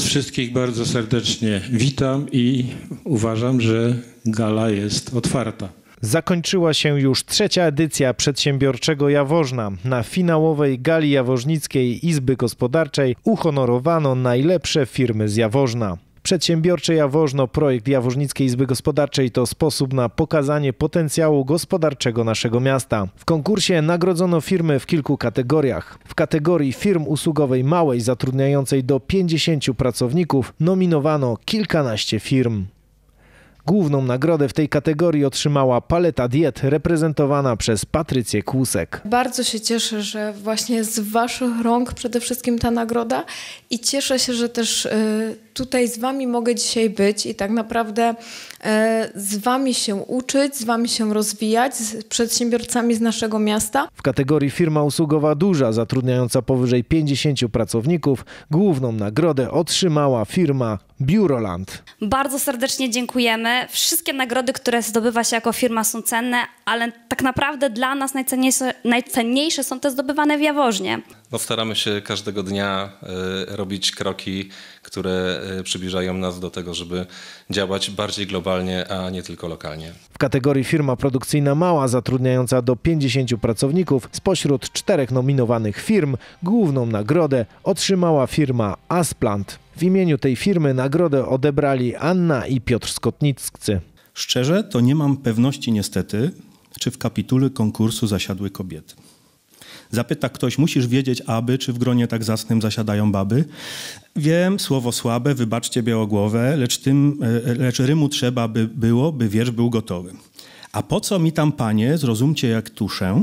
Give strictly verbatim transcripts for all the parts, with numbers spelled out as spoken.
Wszystkich bardzo serdecznie witam i uważam, że gala jest otwarta. Zakończyła się już trzecia edycja Przedsiębiorczego Jaworzna. Na finałowej gali Jaworznickiej Izby Gospodarczej uhonorowano najlepsze firmy z Jaworzna. Przedsiębiorcze Jaworzno, projekt Jaworznickiej Izby Gospodarczej to sposób na pokazanie potencjału gospodarczego naszego miasta. W konkursie nagrodzono firmy w kilku kategoriach. W kategorii firm usługowej małej zatrudniającej do pięćdziesięciu pracowników nominowano kilkanaście firm. Główną nagrodę w tej kategorii otrzymała Paleta Diet, reprezentowana przez Patrycję Kłusek. Bardzo się cieszę, że właśnie z waszych rąk przede wszystkim ta nagroda i cieszę się, że też tutaj z wami mogę dzisiaj być i tak naprawdę z wami się uczyć, z wami się rozwijać, z przedsiębiorcami z naszego miasta. W kategorii firma usługowa duża, zatrudniająca powyżej pięćdziesięciu pracowników, główną nagrodę otrzymała firma Biuroland. Bardzo serdecznie dziękujemy. Wszystkie nagrody, które zdobywa się jako firma, są cenne, ale tak naprawdę dla nas najcenniejsze, najcenniejsze są te zdobywane w Jaworznie. No, staramy się każdego dnia y, robić kroki, które y, przybliżają nas do tego, żeby działać bardziej globalnie, a nie tylko lokalnie. W kategorii firma produkcyjna mała, zatrudniająca do pięćdziesięciu pracowników, spośród czterech nominowanych firm główną nagrodę otrzymała firma Asplant. W imieniu tej firmy nagrodę odebrali Anna i Piotr Skotniccy. Szczerze, to nie mam pewności niestety, czy w kapitule konkursu zasiadły kobiety. Zapyta ktoś, musisz wiedzieć, aby, czy w gronie tak zacnym zasiadają baby. Wiem, słowo słabe, wybaczcie białogłowe, lecz, tym, lecz rymu trzeba by było, by wiersz był gotowy. A po co mi tam, panie, zrozumcie jak tuszę,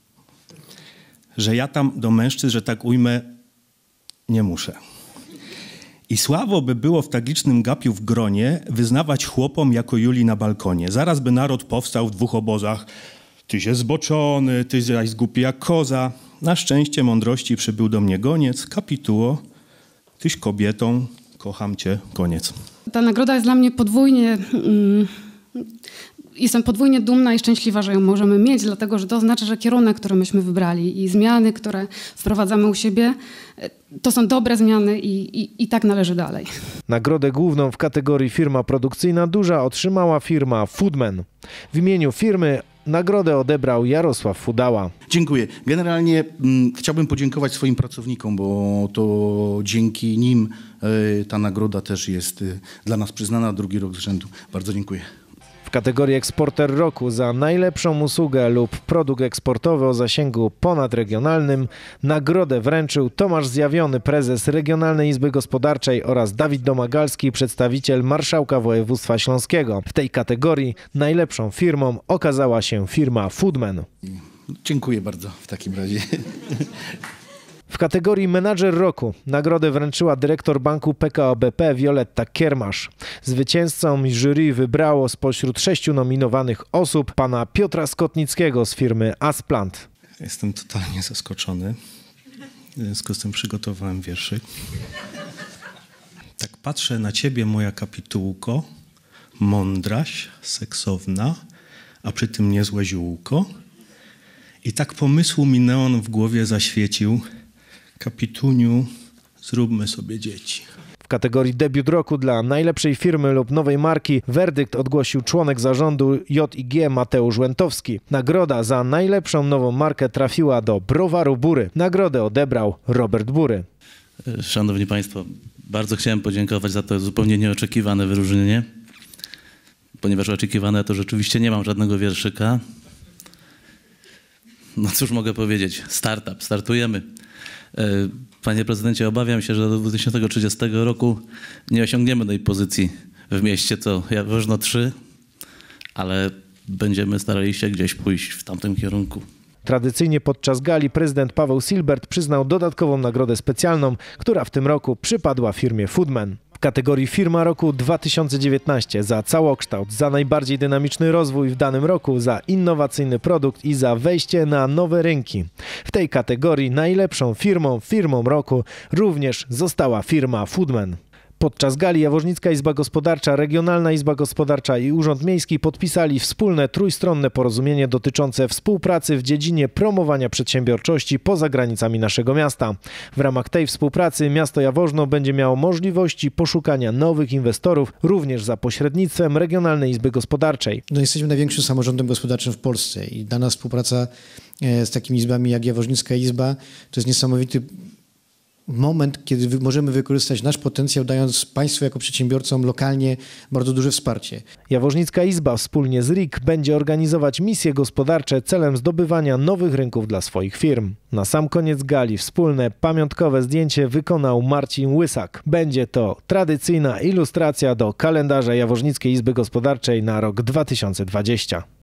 że ja tam do mężczyzn, że tak ujmę, nie muszę. I słabo by było w tak licznym gapiu w gronie wyznawać chłopom jako Julii na balkonie. Zaraz by naród powstał w dwóch obozach. Tyś jest zboczony, tyś zaś głupi jak koza. Na szczęście mądrości przybył do mnie goniec. Kapituło, tyś kobietą, kocham cię, koniec. Ta nagroda jest dla mnie podwójnie... Mm, jestem podwójnie dumna i szczęśliwa, że ją możemy mieć, dlatego że to oznacza, że kierunek, który myśmy wybrali i zmiany, które wprowadzamy u siebie, to są dobre zmiany i, i, i tak należy dalej. Nagrodę główną w kategorii firma produkcyjna duża otrzymała firma Foodman. W imieniu firmy nagrodę odebrał Jarosław Fudała. Dziękuję. Generalnie mm, chciałbym podziękować swoim pracownikom, bo to dzięki nim y, ta nagroda też jest y, dla nas przyznana drugi rok z rzędu. Bardzo dziękuję. W kategorii eksporter roku za najlepszą usługę lub produkt eksportowy o zasięgu ponadregionalnym nagrodę wręczył Tomasz Zjawiony, prezes Regionalnej Izby Gospodarczej oraz Dawid Domagalski, przedstawiciel Marszałka Województwa Śląskiego. W tej kategorii najlepszą firmą okazała się firma Foodman. Dziękuję bardzo w takim razie. W kategorii Menadżer Roku nagrodę wręczyła dyrektor banku P K O B P Wioletta Kiermasz. Zwycięzcą jury wybrało spośród sześciu nominowanych osób pana Piotra Skotnickiego z firmy Asplant. Jestem totalnie zaskoczony. W związku z tym przygotowałem wierszyk. Tak patrzę na ciebie, moja kapitułko, mądraś, seksowna, a przy tym niezłe ziółko. I tak pomysłu mi neon w głowie zaświecił. Kapituniu, zróbmy sobie dzieci. W kategorii debiut roku dla najlepszej firmy lub nowej marki werdykt ogłosił członek zarządu J I G Mateusz Łętowski. Nagroda za najlepszą nową markę trafiła do Browaru Bury. Nagrodę odebrał Robert Bury. Szanowni Państwo, bardzo chciałem podziękować za to zupełnie nieoczekiwane wyróżnienie. Ponieważ oczekiwane to rzeczywiście nie mam żadnego wierszyka. No cóż mogę powiedzieć, startup, startujemy. Panie prezydencie, obawiam się, że do dwa tysiące trzydziestego roku nie osiągniemy tej pozycji w mieście, co Jaworzno trzy, ale będziemy starali się gdzieś pójść w tamtym kierunku. Tradycyjnie podczas gali prezydent Paweł Silbert przyznał dodatkową nagrodę specjalną, która w tym roku przypadła firmie Foodman. W kategorii Firma Roku dwa tysiące dziewiętnaście za całokształt, za najbardziej dynamiczny rozwój w danym roku, za innowacyjny produkt i za wejście na nowe rynki. W tej kategorii najlepszą firmą, firmą roku również została firma Foodman. Podczas gali Jaworznicka Izba Gospodarcza, Regionalna Izba Gospodarcza i Urząd Miejski podpisali wspólne trójstronne porozumienie dotyczące współpracy w dziedzinie promowania przedsiębiorczości poza granicami naszego miasta. W ramach tej współpracy miasto Jaworzno będzie miało możliwości poszukania nowych inwestorów również za pośrednictwem Regionalnej Izby Gospodarczej. No, jesteśmy największym samorządem gospodarczym w Polsce i dla nas współpraca z takimi izbami jak Jaworznicka Izba to jest niesamowity moment, kiedy wy, możemy wykorzystać nasz potencjał, dając państwu jako przedsiębiorcom lokalnie bardzo duże wsparcie. Jaworznicka Izba wspólnie z R I K będzie organizować misje gospodarcze celem zdobywania nowych rynków dla swoich firm. Na sam koniec gali wspólne pamiątkowe zdjęcie wykonał Marcin Łysak. Będzie to tradycyjna ilustracja do kalendarza Jaworznickiej Izby Gospodarczej na rok dwa tysiące dwudziesty.